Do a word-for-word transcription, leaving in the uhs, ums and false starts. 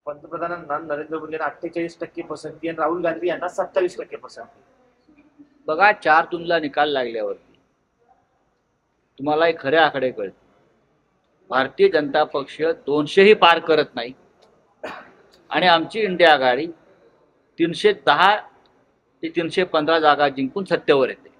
पंतप्रधानांना नरेंद्र मोदी यांना अठ्ठेचाळीस टक्के पसंती आणि राहुल गांधी यांना सत्तावीस टक्के पसंती। बघा, चार जूनला निकाल लागल्यावरती तुम्हाला हे खरे आकडे कळतील। भारतीय जनता पक्ष दोनशेही पार करत नाही आणि आमची इंडिया आघाडी तीनशे दहा ते तीनशे पंधरा जागा जिंकून सत्तेवर येते।